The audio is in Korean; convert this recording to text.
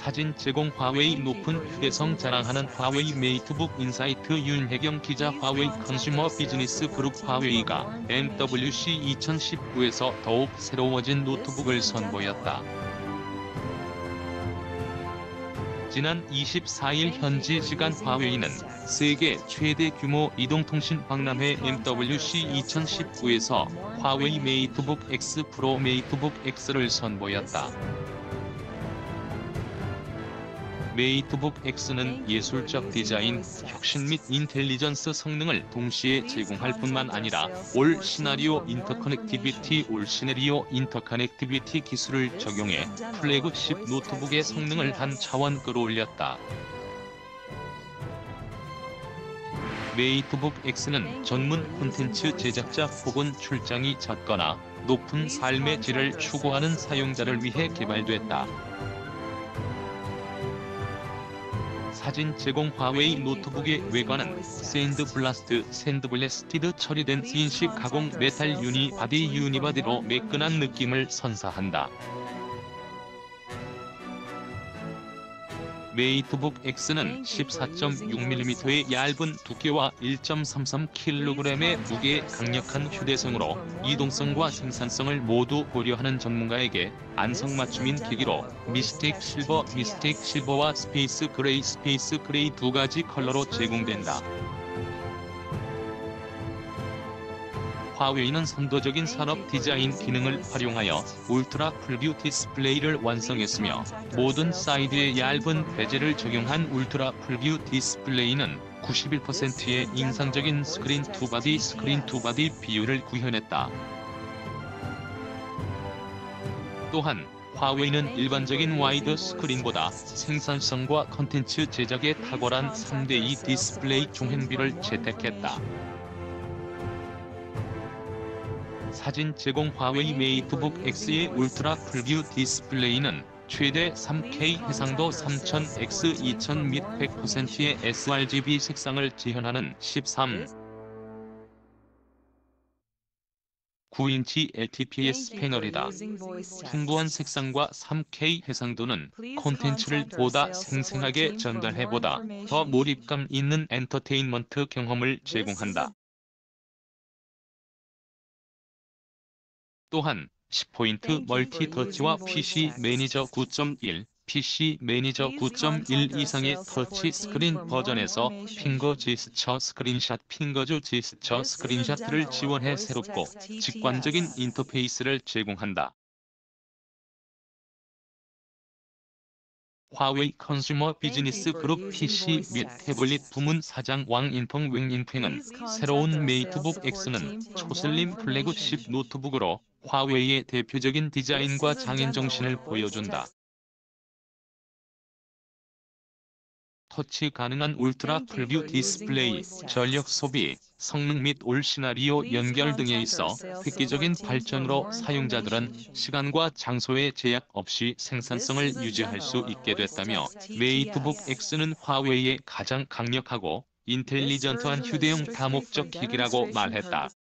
사진 제공 화웨이 높은 휴대성 자랑하는 화웨이 메이트북 인사이트 윤혜경 기자. 화웨이 컨슈머 비즈니스 그룹 화웨이가 MWC 2019에서 더욱 새로워진 노트북을 선보였다. 지난 24일 현지 시간 화웨이는 세계 최대 규모 이동통신 박람회 MWC 2019에서 화웨이 메이트북 X 프로 메이트북 X를 선보였다. 메이트북 X는 예술적 디자인, 혁신 및 인텔리전스 성능을 동시에 제공할 뿐만 아니라 올 시나리오 인터커넥티비티 기술을 적용해 플래그십 노트북의 성능을 한 차원 끌어올렸다. 메이트북 X는 전문 콘텐츠 제작자 혹은 출장이 잦거나 높은 삶의 질을 추구하는 사용자를 위해 개발됐다. 사진 제공 화웨이 노트북의 외관은 샌드블라스티드 처리된 인식 가공 메탈 유니바디로 매끈한 느낌을 선사한다. 메이트북 X는 14.6mm의 얇은 두께와 1.33kg의 무게, 강력한 휴대성으로 이동성과 생산성을 모두 고려하는 전문가에게 안성맞춤인 기기로 미스틱 실버와 스페이스 그레이 두 가지 컬러로 제공된다. 화웨이는 선도적인 산업 디자인 기능을 활용하여 울트라 풀뷰 디스플레이를 완성했으며 모든 사이드에 얇은 베젤을 적용한 울트라 풀뷰 디스플레이는 91%의 인상적인 스크린 투 바디 비율을 구현했다. 또한 화웨이는 일반적인 와이드 스크린보다 생산성과 컨텐츠 제작에 탁월한 3:2 디스플레이 종횡비를 채택했다. 사진 제공 화웨이 메이트북 X의 울트라 풀뷰 디스플레이는 최대 3K 해상도 3000x 2000 및 100%의 sRGB 색상을 지원하는 13.9인치 LTPS 패널이다. 풍부한 색상과 3K 해상도는 콘텐츠를 보다 생생하게 전달해 보다 더 몰입감 있는 엔터테인먼트 경험을 제공한다. 또한 10포인트 멀티 터치와 PC 매니저 9.1, PC 매니저 9.1 이상의 터치 스크린 버전에서 핑거주 스크린샷을 지원해 새롭고 직관적인 인터페이스를 제공한다. 화웨이 컨슈머 비즈니스 그룹 PC 및 태블릿 부문 사장 왭인펑은 새로운 메이트북 X는 초슬림 플래그십 노트북으로 화웨이의 대표적인 디자인과 장인 정신을 보여준다. 터치 가능한 울트라 풀뷰 디스플레이, 전력 소비, 성능 및 올 시나리오 연결 등에 있어 획기적인 발전으로 사용자들은 시간과 장소의 제약 없이 생산성을 유지할 수 있게 됐다며 메이트북 X는 화웨이의 가장 강력하고 인텔리전트한 휴대용 다목적 기기라고 말했다.